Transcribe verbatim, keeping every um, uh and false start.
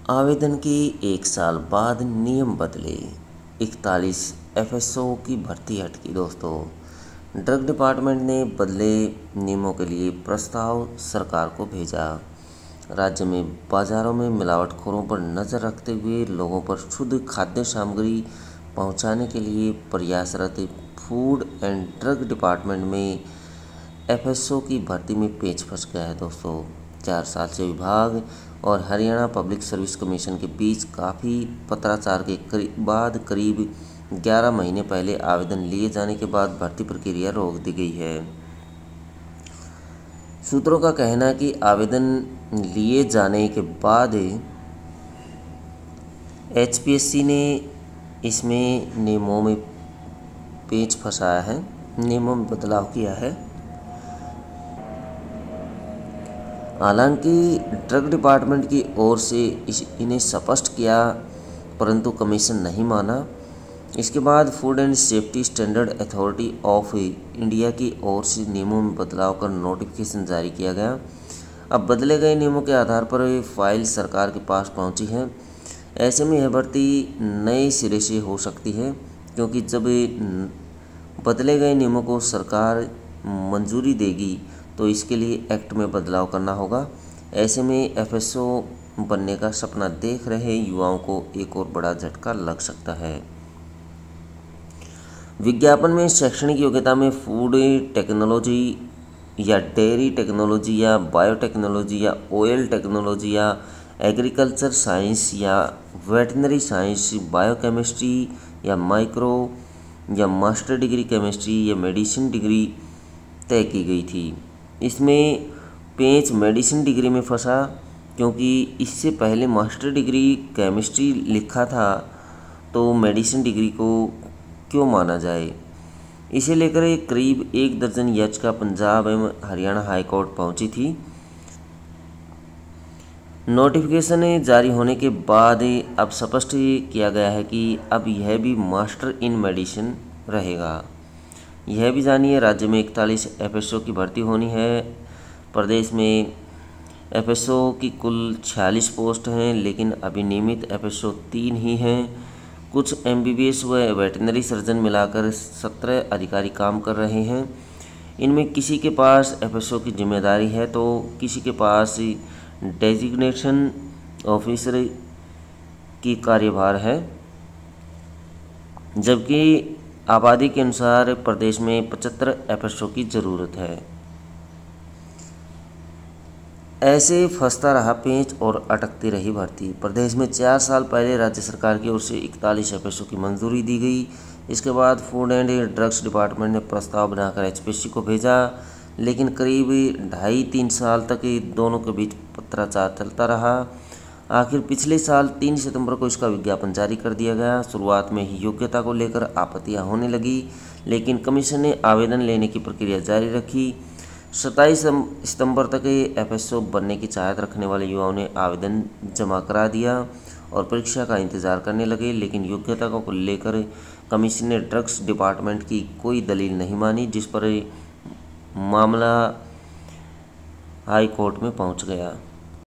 आवेदन के एक साल बाद नियम बदले, इकतालीस एफएसओ की भर्ती अटकी। दोस्तों, ड्रग डिपार्टमेंट ने बदले नियमों के लिए प्रस्ताव सरकार को भेजा। राज्य में बाजारों में मिलावटखोरों पर नज़र रखते हुए लोगों पर शुद्ध खाद्य सामग्री पहुंचाने के लिए प्रयासरत फूड एंड ड्रग डिपार्टमेंट में एफएसओ की भर्ती में पेच फंस गया है। दोस्तों, चार साल से विभाग और हरियाणा पब्लिक सर्विस कमीशन के बीच काफ़ी पत्राचार के करीब बाद करीब ग्यारह महीने पहले आवेदन लिए जाने के बाद भर्ती प्रक्रिया रोक दी गई है। सूत्रों का कहना है कि आवेदन लिए जाने के बाद एचपीएससी ने इसमें नियमों में पेच फंसाया है, नियमों में बदलाव किया है। हालांकि ड्रग डिपार्टमेंट की ओर से इस इन्हें स्पष्ट किया, परंतु कमीशन नहीं माना। इसके बाद food and safety standard authority of India की ओर से नियमों में बदलाव कर नोटिफिकेशन जारी किया गया। अब बदले गए नियमों के आधार पर फाइल सरकार के पास पहुंची है। ऐसे में यह भर्ती नए सिरे से हो सकती है, क्योंकि जब बदले गए नियमों को सरकार मंजूरी देगी तो इसके लिए एक्ट में बदलाव करना होगा। ऐसे में एफएसओ बनने का सपना देख रहे युवाओं को एक और बड़ा झटका लग सकता है। विज्ञापन में शैक्षणिक योग्यता में फूड टेक्नोलॉजी या डेयरी टेक्नोलॉजी या बायोटेक्नोलॉजी या ऑयल टेक्नोलॉजी या एग्रीकल्चर साइंस या वेटनरी साइंस, बायोकेमिस्ट्री या माइक्रो या मास्टर डिग्री केमिस्ट्री या मेडिसिन डिग्री तय की गई थी। इसमें पेंच मेडिसिन डिग्री में फंसा, क्योंकि इससे पहले मास्टर डिग्री केमिस्ट्री लिखा था, तो मेडिसिन डिग्री को क्यों माना जाए। इसे लेकर एक करीब एक दर्जन याचिका पंजाब एवं हरियाणा हाई कोर्ट पहुंची थी। नोटिफिकेशन जारी होने के बाद अब स्पष्ट किया गया है कि अब यह भी मास्टर इन मेडिसिन रहेगा। यह भी जानिए, राज्य में इकतालीस एफएसओ की भर्ती होनी है। प्रदेश में एफएसओ की कुल छियालीस पोस्ट हैं, लेकिन अभी नियमित एफएसओ तीन ही हैं। कुछ एमबीबीएस व वेटनरी सर्जन मिलाकर सत्रह अधिकारी काम कर रहे हैं। इनमें किसी के पास एफएसओ की जिम्मेदारी है तो किसी के पास डेजिग्नेशन ऑफिसर की कार्यभार है, जबकि आबादी के अनुसार प्रदेश में पचहत्तर एफएसओ की ज़रूरत है। ऐसे फंसता रहा पेंच और अटकती रही भर्ती। प्रदेश में चार साल पहले राज्य सरकार की ओर से इकतालीस एफएसओ की मंजूरी दी गई। इसके बाद फूड एंड ड्रग्स डिपार्टमेंट ने प्रस्ताव बनाकर एचपीएससी को भेजा, लेकिन करीब ढाई तीन साल तक दोनों के बीच पत्राचार चलता रहा। आखिर पिछले साल तीन सितंबर को इसका विज्ञापन जारी कर दिया गया। शुरुआत में ही योग्यता को लेकर आपत्तियां होने लगी, लेकिन कमीशन ने आवेदन लेने की प्रक्रिया जारी रखी। सत्ताईस सितंबर तक एफएसओ बनने की चाहत रखने वाले युवाओं ने आवेदन जमा करा दिया और परीक्षा का इंतजार करने लगे, लेकिन योग्यता को लेकर कमीशन ने ड्रग्स डिपार्टमेंट की कोई दलील नहीं मानी, जिस पर मामला हाई कोर्ट में पहुंच गया।